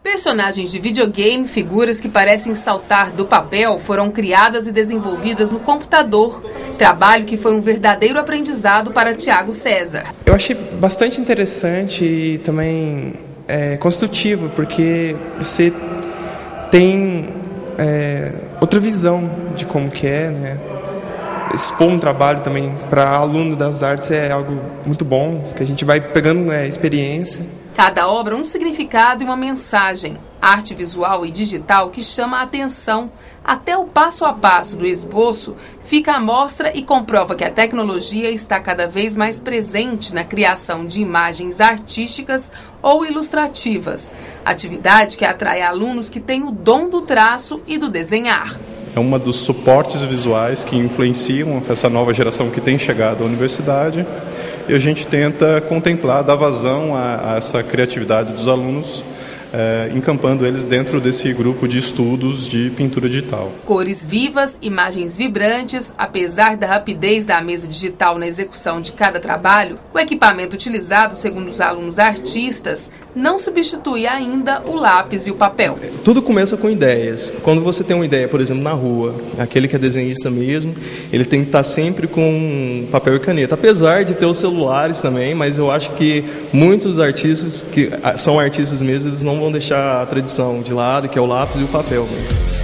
Personagens de videogame, figuras que parecem saltar do papel, foram criadas e desenvolvidas no computador. Trabalho que foi um verdadeiro aprendizado para Thiago César. Eu achei bastante interessante e também construtivo, porque você tem outra visão de como que é, né? Expor um trabalho também para aluno das artes é algo muito bom, que a gente vai pegando experiência. Cada obra um significado e uma mensagem. Arte visual e digital que chama a atenção. Até o passo a passo do esboço fica à mostra e comprova que a tecnologia está cada vez mais presente na criação de imagens artísticas ou ilustrativas. Atividade que atrai alunos que têm o dom do traço e do desenhar. É um dos suportes visuais que influenciam essa nova geração que tem chegado à universidade, e a gente tenta contemplar, dar vazão a essa criatividade dos alunos, encampando eles dentro desse grupo de estudos de pintura digital. Cores vivas, imagens vibrantes, apesar da rapidez da mesa digital na execução de cada trabalho, o equipamento utilizado, segundo os alunos artistas, não substitui ainda o lápis e o papel. Tudo começa com ideias. Quando você tem uma ideia, por exemplo, na rua, aquele que é desenhista mesmo, ele tem que estar sempre com papel e caneta, apesar de ter os celulares também, mas eu acho que muitos artistas que são artistas mesmo, eles não vão deixar a tradição de lado, que é o lápis e o papel mesmo.